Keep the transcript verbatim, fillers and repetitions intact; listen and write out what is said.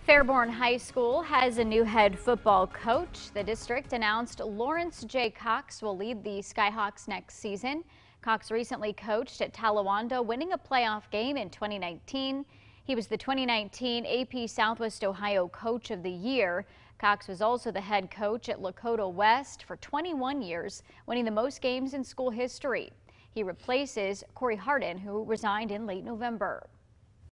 Fairborn High School has a new head football coach. The district announced Lawrence J. Cox will lead the Skyhawks next season. Cox recently coached at Talawanda, winning a playoff game in twenty nineteen. He was the twenty nineteen A P Southwest Ohio Coach of the Year. Cox was also the head coach at Lakota West for twenty-one years, winning the most games in school history. He replaces Corey Harden, who resigned in late November.